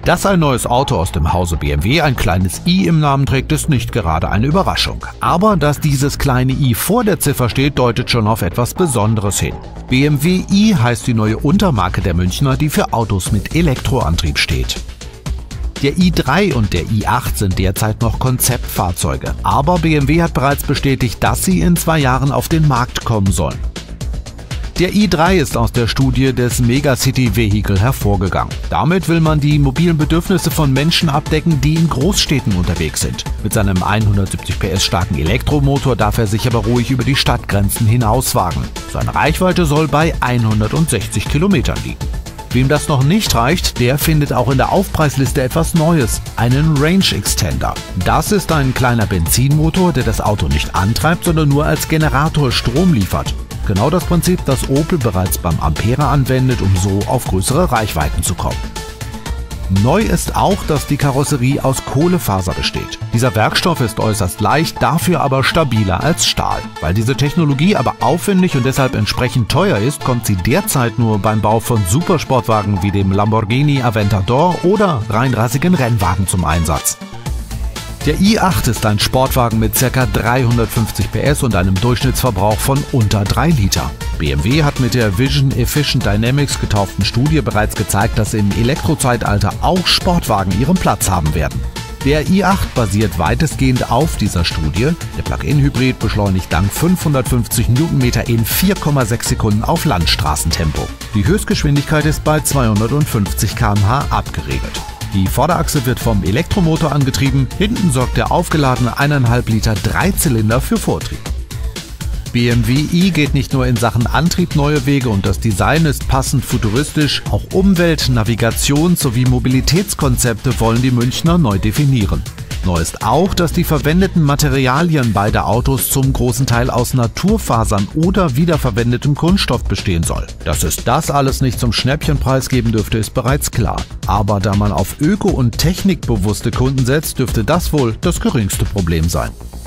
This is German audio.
Dass ein neues Auto aus dem Hause BMW ein kleines i im Namen trägt, ist nicht gerade eine Überraschung. Aber dass dieses kleine i vor der Ziffer steht, deutet schon auf etwas Besonderes hin. BMW i heißt die neue Untermarke der Münchner, die für Autos mit Elektroantrieb steht. Der i3 und der i8 sind derzeit noch Konzeptfahrzeuge, aber BMW hat bereits bestätigt, dass sie in 2 Jahren auf den Markt kommen sollen. Der i3 ist aus der Studie des Megacity Vehicle hervorgegangen. Damit will man die mobilen Bedürfnisse von Menschen abdecken, die in Großstädten unterwegs sind. Mit seinem 170 PS starken Elektromotor darf er sich aber ruhig über die Stadtgrenzen hinauswagen. Seine Reichweite soll bei 160 Kilometern liegen. Wem das noch nicht reicht, der findet auch in der Aufpreisliste etwas Neues, einen Range Extender. Das ist ein kleiner Benzinmotor, der das Auto nicht antreibt, sondern nur als Generator Strom liefert. Genau das Prinzip, das Opel bereits beim Ampera anwendet, um so auf größere Reichweiten zu kommen. Neu ist auch, dass die Karosserie aus Kohlefaser besteht. Dieser Werkstoff ist äußerst leicht, dafür aber stabiler als Stahl. Weil diese Technologie aber aufwendig und deshalb entsprechend teuer ist, kommt sie derzeit nur beim Bau von Supersportwagen wie dem Lamborghini Aventador oder reinrassigen Rennwagen zum Einsatz. Der i8 ist ein Sportwagen mit ca. 350 PS und einem Durchschnittsverbrauch von unter 3 Liter. BMW hat mit der Vision Efficient Dynamics getauften Studie bereits gezeigt, dass im Elektrozeitalter auch Sportwagen ihren Platz haben werden. Der i8 basiert weitestgehend auf dieser Studie. Der Plug-in-Hybrid beschleunigt dank 550 Newtonmeter in 4,6 Sekunden auf Landstraßentempo. Die Höchstgeschwindigkeit ist bei 250 km/h abgeregelt. Die Vorderachse wird vom Elektromotor angetrieben, hinten sorgt der aufgeladene 1,5 Liter Dreizylinder für Vortrieb. BMW i geht nicht nur in Sachen Antrieb neue Wege und das Design ist passend futuristisch, auch Umwelt-, Navigations- sowie Mobilitätskonzepte wollen die Münchner neu definieren. Neu ist auch, dass die verwendeten Materialien beider Autos zum großen Teil aus Naturfasern oder wiederverwendetem Kunststoff bestehen soll. Dass es das alles nicht zum Schnäppchenpreis geben dürfte, ist bereits klar. Aber da man auf öko- und technikbewusste Kunden setzt, dürfte das wohl das geringste Problem sein.